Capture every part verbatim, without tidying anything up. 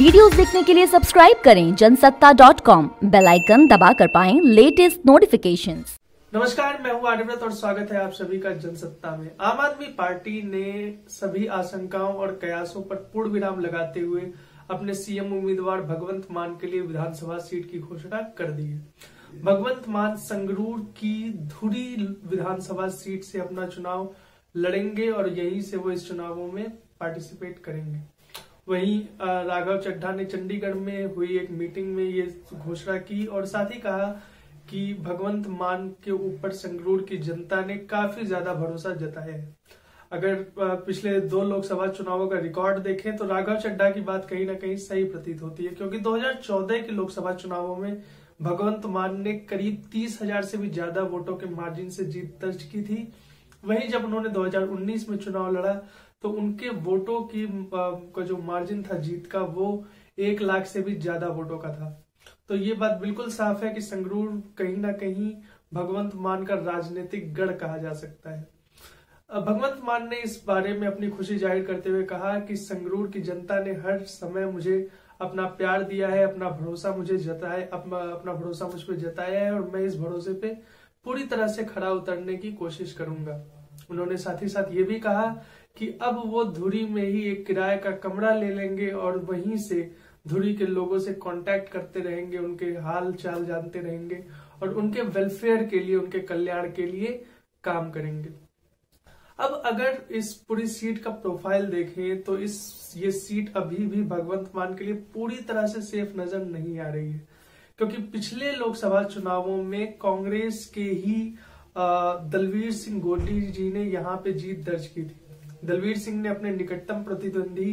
Videos देखने के लिए सब्सक्राइब करें Jansatta dot com, bell icon दबाकर पाएं लेटेस्ट नोटिफिकेशंस। नमस्कार, मैं हूं आर्यव्रत और स्वागत है आप सभी का जनसत्ता में। आम आदमी पार्टी ने सभी आशंकाओं और कयासों पर पूर्ण विराम लगाते हुए अपने सीएम उम्मीदवार भगवंत मान के लिए विधानसभा सीट की घोषणा कर दी है। भगवंत मान संगरूर की धुरी विधानसभा सीट से अपना चुनाव लड़ेंगे और यहीं से वो इस चुनावों में पार्टिसिपेट करेंगे। वहीं राघव चड्ढा ने चंडीगढ़ में हुई एक मीटिंग में ये घोषणा की और साथ ही कहा कि भगवंत मान के ऊपर संगरूर की जनता ने काफी ज्यादा भरोसा जताया है। अगर पिछले दो लोकसभा चुनावों का रिकॉर्ड देखें तो राघव चड्ढा की बात कहीं ना कहीं सही प्रतीत होती है, क्योंकि दो हज़ार चौदह के लोकसभा चुनावों में भगवंत मान ने करीब तीस हजार से भी ज्यादा वोटों के मार्जिन से जीत दर्ज की थी। वहीं जब उन्होंने दो हज़ार उन्नीस में चुनाव लड़ा तो उनके वोटों की का जो मार्जिन था जीत का वो एक लाख से भी ज्यादा वोटों का था। तो ये बात बिल्कुल साफ है कि संगरूर कहीं ना कहीं भगवंत मान का राजनीतिक गढ़ कहा जा सकता है। भगवंत मान ने इस बारे में अपनी खुशी जाहिर करते हुए कहा कि संगरूर की जनता ने हर समय मुझे अपना प्यार दिया है, अपना भरोसा मुझे जताया अपना अपना भरोसा मुझ पर जताया है और मैं इस भरोसे पे पूरी तरह से खरा उतरने की कोशिश करूंगा। उन्होंने साथ ही साथ ये भी कहा कि अब वो धुरी में ही एक किराए का कमरा ले लेंगे और वहीं से धुरी के लोगों से कांटेक्ट करते रहेंगे, उनके हाल चाल जानते रहेंगे और उनके वेलफेयर के लिए, उनके कल्याण के लिए काम करेंगे। अब अगर इस पूरी सीट का प्रोफाइल देखें तो इस ये सीट अभी भी भगवंत मान के लिए पूरी तरह से सेफ नजर नहीं आ रही है, क्योंकि पिछले लोकसभा चुनावों में कांग्रेस के ही दलवीर सिंह गोडी जी ने यहाँ पे जीत दर्ज की थी। दलवीर सिंह ने अपने निकटतम प्रतिद्वंदी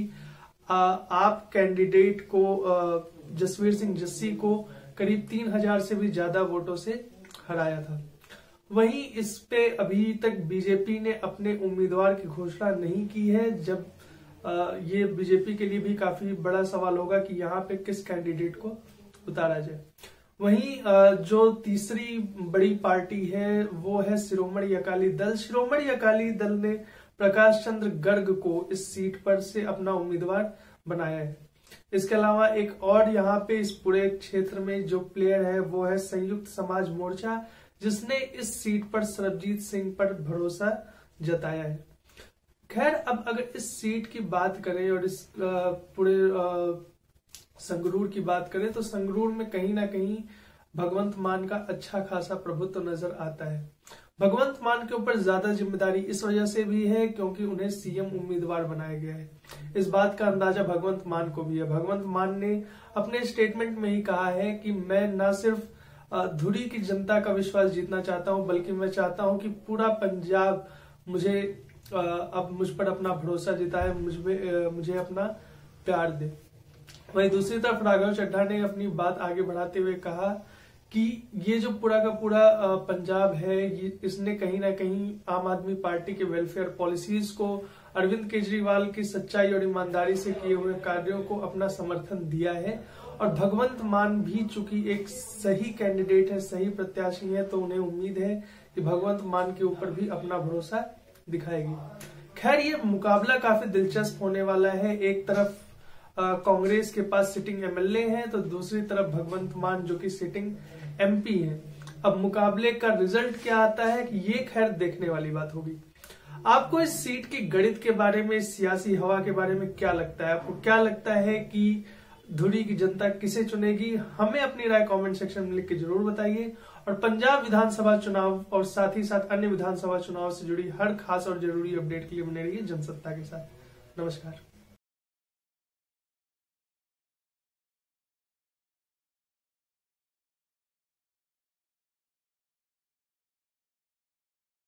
आप कैंडिडेट को जसवीर सिंह जस्सी को करीब तीन हजार से भी ज्यादा वोटों से हराया था। वहीं इस पे अभी तक बीजेपी ने अपने उम्मीदवार की घोषणा नहीं की है। जब ये बीजेपी के लिए भी काफी बड़ा सवाल होगा कि यहाँ पे किस कैंडिडेट को उतारा जाए। वहीं जो तीसरी बड़ी पार्टी है वो है शिरोमणि अकाली दल। शिरोमणि अकाली दल ने प्रकाश चंद्र गर्ग को इस सीट पर से अपना उम्मीदवार बनाया है। इसके अलावा एक और यहाँ पे इस पूरे क्षेत्र में जो प्लेयर है वो है संयुक्त समाज मोर्चा, जिसने इस सीट पर सरबजीत सिंह पर भरोसा जताया है। खैर, अब अगर इस सीट की बात करें और इस पूरे संगरूर की बात करें तो संगरूर में कहीं ना कहीं भगवंत मान का अच्छा खासा प्रभुत्व नजर आता है। भगवंत मान के ऊपर ज्यादा जिम्मेदारी इस वजह से भी है क्योंकि उन्हें सीएम उम्मीदवार बनाया गया है। इस बात का अंदाजा भगवंत मान को भी है। भगवंत मान ने अपने स्टेटमेंट में ही कहा है कि मैं न सिर्फ धुरी की जनता का विश्वास जीतना चाहता हूं, बल्कि मैं चाहता हूं कि पूरा पंजाब मुझे अब मुझ पर अपना भरोसा जताए, मुझ में मुझे अपना प्यार दे। वहीं दूसरी तरफ राघव चड्ढा ने अपनी बात आगे बढ़ाते हुए कहा कि ये जो पूरा का पूरा पंजाब है, ये इसने कहीं ना कहीं आम आदमी पार्टी के वेलफेयर पॉलिसीज को, अरविंद केजरीवाल की सच्चाई और ईमानदारी से किए हुए कार्यों को अपना समर्थन दिया है। और भगवंत मान भी चूंकि एक सही कैंडिडेट है, सही प्रत्याशी है, तो उन्हें उम्मीद है कि भगवंत मान के ऊपर भी अपना भरोसा दिखाएगी। खैर, ये मुकाबला काफी दिलचस्प होने वाला है। एक तरफ कांग्रेस के पास सिटिंग एमएलए हैं तो दूसरी तरफ भगवंत मान जो कि सिटिंग एमपी हैं। अब मुकाबले का रिजल्ट क्या आता है कि ये खैर देखने वाली बात होगी। आपको इस सीट की गणित के बारे में, सियासी हवा के बारे में क्या लगता है? आपको क्या लगता है कि धुरी की जनता किसे चुनेगी? हमें अपनी राय कमेंट सेक्शन में लिख के जरूर बताइए। और पंजाब विधानसभा चुनाव और साथ ही साथ अन्य विधानसभा चुनाव से जुड़ी हर खास और जरूरी अपडेट के लिए बने रहिए जनसत्ता के साथ। नमस्कार।